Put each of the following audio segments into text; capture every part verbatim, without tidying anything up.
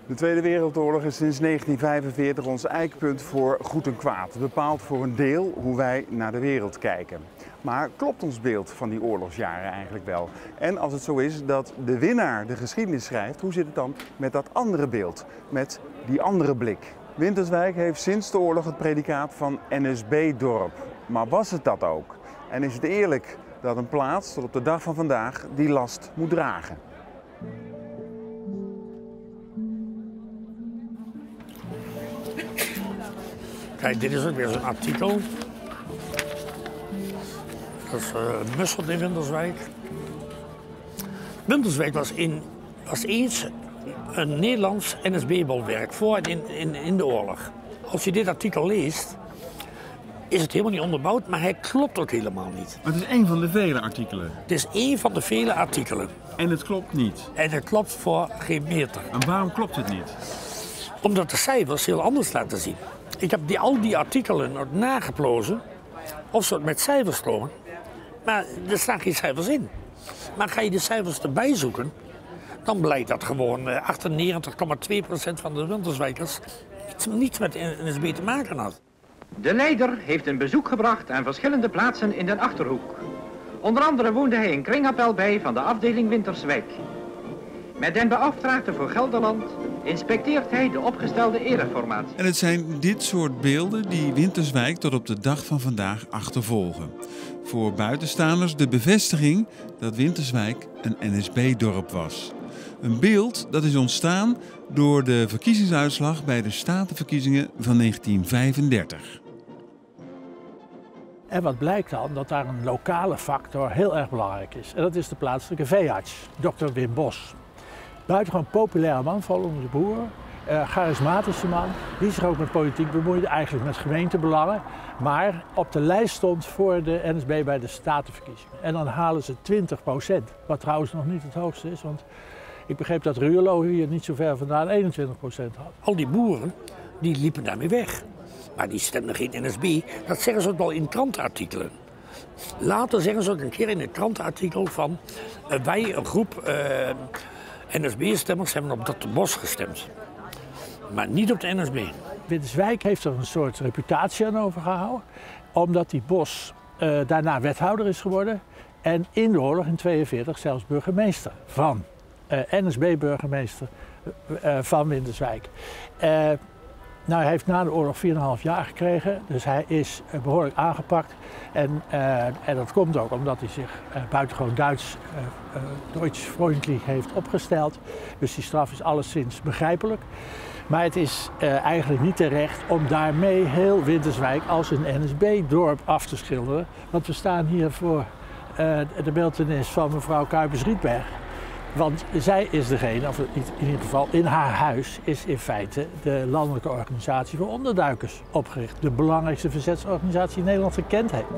De Tweede Wereldoorlog is sinds negentien vijfenveertig ons eikpunt voor goed en kwaad. Het bepaalt voor een deel hoe wij naar de wereld kijken. Maar klopt ons beeld van die oorlogsjaren eigenlijk wel? En als het zo is dat de winnaar de geschiedenis schrijft, hoe zit het dan met dat andere beeld? Met die andere blik? Winterswijk heeft sinds de oorlog het predicaat van N S B-dorp. Maar was het dat ook? En is het eerlijk dat een plaats tot op de dag van vandaag die last moet dragen? Kijk, dit is ook weer zo'n artikel. Dat is uh, Musselt in Winterswijk. Winterswijk was, in, was eens een Nederlands N S B-bolwerk voor in, in, in de oorlog. Als je dit artikel leest, is het helemaal niet onderbouwd, maar hij klopt ook helemaal niet. Maar het is één van de vele artikelen. Het is één van de vele artikelen. En het klopt niet. En het klopt voor geen meter. En waarom klopt het niet? Omdat de cijfers heel anders laten zien. Ik heb die, al die artikelen ook nageplozen, of ze het met cijfers kloppen, maar er staan geen cijfers in. Maar ga je de cijfers erbij zoeken, dan blijkt dat gewoon achtennegentig komma twee procent van de Winterswijkers niets, niets met N S B te maken had. De leider heeft een bezoek gebracht aan verschillende plaatsen in de Achterhoek. Onder andere woonde hij in kringappel bij van de afdeling Winterswijk. Met den beauftragde voor Gelderland inspecteert hij de opgestelde ereformatie. En het zijn dit soort beelden die Winterswijk tot op de dag van vandaag achtervolgen. Voor buitenstaanders de bevestiging dat Winterswijk een N S B-dorp was. Een beeld dat is ontstaan door de verkiezingsuitslag bij de statenverkiezingen van negentien vijfendertig. En wat blijkt dan? Dat daar een lokale factor heel erg belangrijk is. En dat is de plaatselijke veearts, dokter Wim Bos. Buitengewoon populaire man, vooral onder de boeren. Uh, charismatische man, die zich ook met politiek bemoeide, eigenlijk met gemeentebelangen. Maar op de lijst stond voor de N S B bij de statenverkiezingen. En dan halen ze twintig procent, wat trouwens nog niet het hoogste is. Want ik begreep dat Ruurlo hier niet zo ver vandaan eenentwintig procent had. Al die boeren die liepen daarmee weg. Maar die stemden geen N S B. Dat zeggen ze ook wel in krantenartikelen. Later zeggen ze ook een keer in een krantenartikel van uh, wij, een groep uh, N S B-stemmers, hebben op dokter Bos gestemd. Maar niet op de N S B. Winterswijk heeft er een soort reputatie aan overgehouden. Omdat die Bos uh, daarna wethouder is geworden. En in de oorlog in negentien tweeënveertig zelfs burgemeester van. Uh, N S B-burgemeester uh, van Winterswijk. Uh, nou, hij heeft na de oorlog vier komma vijf jaar gekregen, dus hij is uh, behoorlijk aangepakt. En, uh, en dat komt ook omdat hij zich uh, buitengewoon Duits, uh, uh, Deutsch-freundlich heeft opgesteld. Dus die straf is alleszins begrijpelijk. Maar het is uh, eigenlijk niet terecht om daarmee heel Winterswijk als een N S B-dorp af te schilderen. Want we staan hier voor uh, de beeltenis van mevrouw Kuipers-Rietberg. Want zij is degene, of in ieder geval in haar huis, is in feite de landelijke organisatie voor onderduikers opgericht. De belangrijkste verzetsorganisatie die Nederland gekend heeft.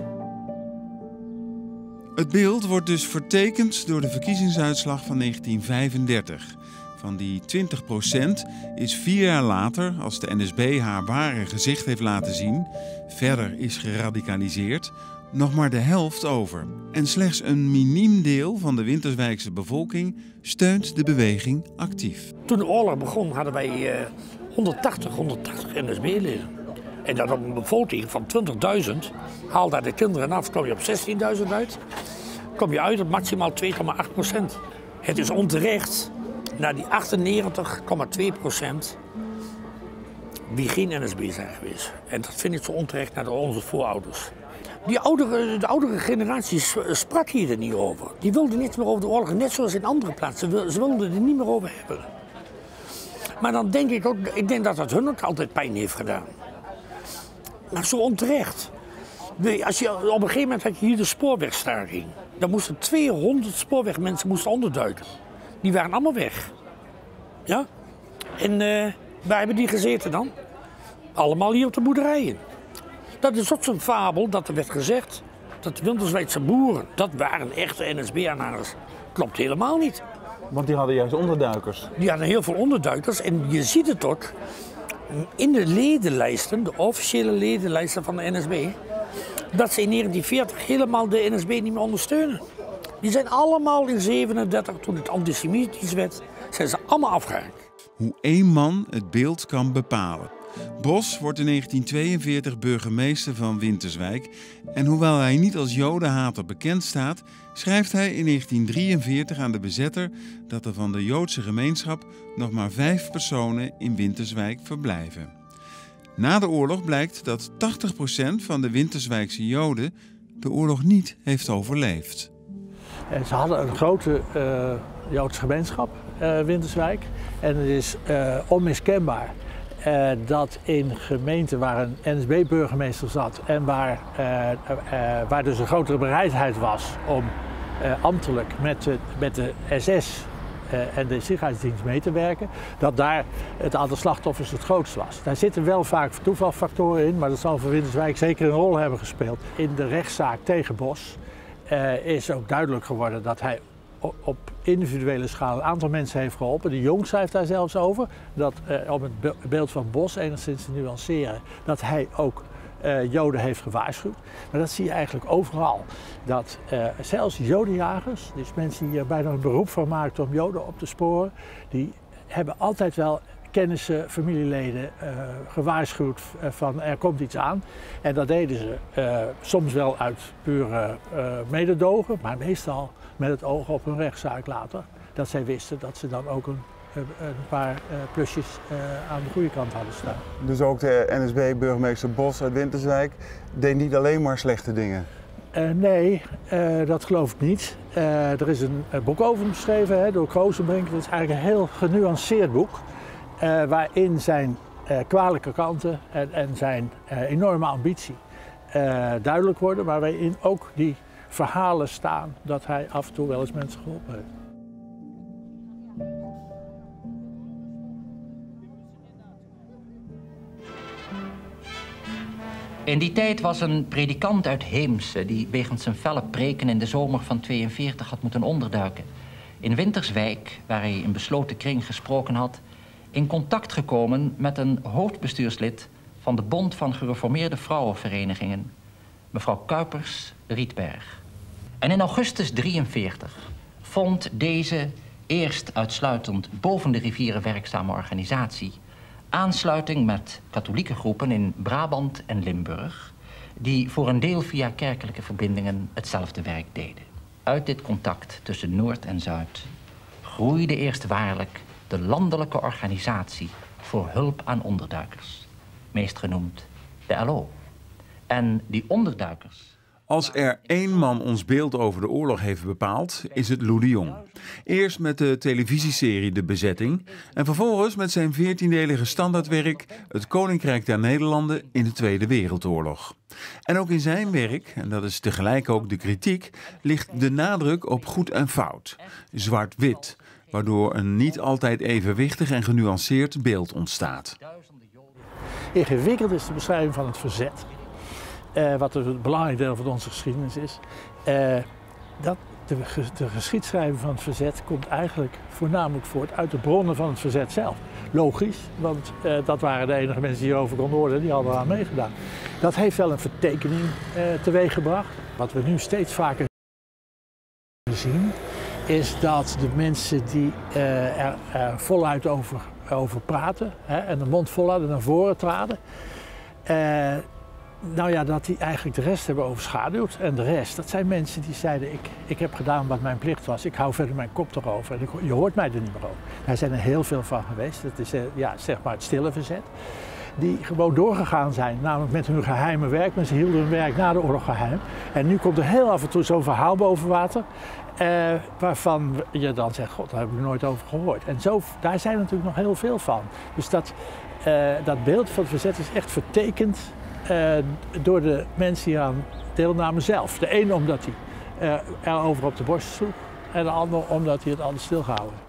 Het beeld wordt dus vertekend door de verkiezingsuitslag van negentien vijfendertig. Van die twintig procent is vier jaar later, als de N S B haar ware gezicht heeft laten zien, verder is geradicaliseerd, nog maar de helft over. En slechts een miniem deel van de Winterswijkse bevolking steunt de beweging actief. Toen de oorlog begon hadden wij uh, honderdtachtig, honderdtachtig N S B-leden. En dat op een bevolking van twintigduizend, haal daar de kinderen af, kom je op zestienduizend uit. Kom je uit op maximaal twee komma acht procent. Het is onterecht naar die achtennegentig komma twee procent wie geen N S B zijn geweest. En dat vind ik zo onterecht naar onze voorouders. Die oudere, de oudere generatie sprak hier er niet over. Die wilden niets meer over de oorlog, net zoals in andere plaatsen. Ze wilden er niet meer over hebben. Maar dan denk ik ook, ik denk dat dat hun ook altijd pijn heeft gedaan. Maar zo onterecht. Als je, op een gegeven moment had je hier de spoorwegstaking. Dan moesten tweehonderd spoorwegmensen moesten onderduiken. Die waren allemaal weg. Ja? En uh, waar hebben die gezeten dan? Allemaal hier op de boerderijen. Dat is ook zo'n fabel dat er werd gezegd dat de Winterswijkse boeren, dat waren echte N S B-aanhangers. Klopt helemaal niet. Want die hadden juist onderduikers. Die hadden heel veel onderduikers en je ziet het ook in de ledenlijsten, de officiële ledenlijsten van de N S B, dat ze in negentien veertig helemaal de N S B niet meer ondersteunen. Die zijn allemaal in zevenendertig, toen het antisemitisch werd, zijn ze allemaal afgehaakt. hoe één man het beeld kan bepalen. Bos wordt in negentien tweeënveertig burgemeester van Winterswijk en hoewel hij niet als jodenhater bekend staat, schrijft hij in negentien drieënveertig aan de bezetter dat er van de Joodse gemeenschap nog maar vijf personen in Winterswijk verblijven. Na de oorlog blijkt dat tachtig procent van de Winterswijkse Joden de oorlog niet heeft overleefd. En ze hadden een grote uh, Joodse gemeenschap, uh, Winterswijk. En het is uh, onmiskenbaar uh, dat in gemeenten waar een N S B-burgemeester zat en waar, uh, uh, waar dus een grotere bereidheid was om uh, ambtelijk met de, met de S S uh, en de Sicherheidsdienst mee te werken, dat daar het aantal slachtoffers het grootst was. Daar zitten wel vaak toevalfactoren in, maar dat zal voor Winterswijk zeker een rol hebben gespeeld. In de rechtszaak tegen Bos Uh, is ook duidelijk geworden dat hij op individuele schaal een aantal mensen heeft geholpen. De Jong schrijft daar zelfs over, dat, uh, om het beeld van Bos enigszins te nuanceren, dat hij ook uh, Joden heeft gewaarschuwd. Maar dat zie je eigenlijk overal. Dat uh, zelfs Jodenjagers, dus mensen die er bijna een beroep van maakten om Joden op te sporen, die hebben altijd wel kennissen, familieleden uh, gewaarschuwd uh, van er komt iets aan. En dat deden ze uh, soms wel uit pure uh, mededogen, maar meestal met het oog op een rechtszaak later. Dat zij wisten dat ze dan ook een, een paar uh, plusjes uh, aan de goede kant hadden staan. Dus ook de N S B-burgemeester Bos uit Winterswijk deed niet alleen maar slechte dingen? Uh, nee, uh, dat geloof ik niet. Uh, er is een, een boek over hem geschreven hè, door Krozenbrink. Dat is eigenlijk een heel genuanceerd boek. Uh, waarin zijn uh, kwalijke kanten en, en zijn uh, enorme ambitie uh, duidelijk worden, maar waarin ook die verhalen staan dat hij af en toe wel eens mensen geholpen heeft. In die tijd was een predikant uit Heemse die wegens zijn felle preken in de zomer van tweeënveertig had moeten onderduiken. In Winterswijk, waar hij in besloten kring gesproken had, in contact gekomen met een hoofdbestuurslid van de Bond van Gereformeerde Vrouwenverenigingen, mevrouw Kuipers-Rietberg. En in augustus drieënveertig vond deze eerst uitsluitend boven de rivieren werkzame organisatie aansluiting met katholieke groepen in Brabant en Limburg, die voor een deel via kerkelijke verbindingen hetzelfde werk deden. Uit dit contact tussen Noord en Zuid groeide eerst waarlijk de landelijke organisatie voor hulp aan onderduikers, meest genoemd de L O. En die onderduikers... Als er één man ons beeld over de oorlog heeft bepaald, is het Lou de Jong. Eerst met de televisieserie De Bezetting en vervolgens met zijn veertiendelige standaardwerk Het Koninkrijk der Nederlanden in de Tweede Wereldoorlog. En ook in zijn werk, en dat is tegelijk ook de kritiek, ligt de nadruk op goed en fout, zwart-wit, waardoor een niet altijd evenwichtig en genuanceerd beeld ontstaat. Ingewikkeld is de beschrijving van het verzet. Uh, wat een belangrijk deel van onze geschiedenis is. Uh, dat de, de geschiedschrijving van het verzet komt eigenlijk voornamelijk voort uit de bronnen van het verzet zelf. Logisch, want uh, dat waren de enige mensen die hierover konden horen, die hadden eraan meegedaan. Dat heeft wel een vertekening uh, teweeggebracht. Wat we nu steeds vaker zien, is dat de mensen die uh, er, er voluit over, over praten hè, en de mond vol hadden naar voren traden, uh, nou ja, dat die eigenlijk de rest hebben overschaduwd. En de rest, dat zijn mensen die zeiden, ik, ik heb gedaan wat mijn plicht was, ik hou verder mijn kop erover en ik, je hoort mij er niet meer over. Daar zijn er heel veel van geweest, dat is ja, zeg maar het stille verzet. Die gewoon doorgegaan zijn, namelijk met hun geheime werk, maar ze hielden hun werk na de oorlog geheim. En nu komt er heel af en toe zo'n verhaal boven water, eh, waarvan je dan zegt, god, daar heb ik nooit over gehoord. En zo, daar zijn er natuurlijk nog heel veel van. Dus dat, uh, dat beeld van het verzet is echt vertekend uh, door de mensen die aan deelnamen zelf. De ene omdat hij uh, erover op de borst sloeg en de ander omdat hij het anders stilgehouden.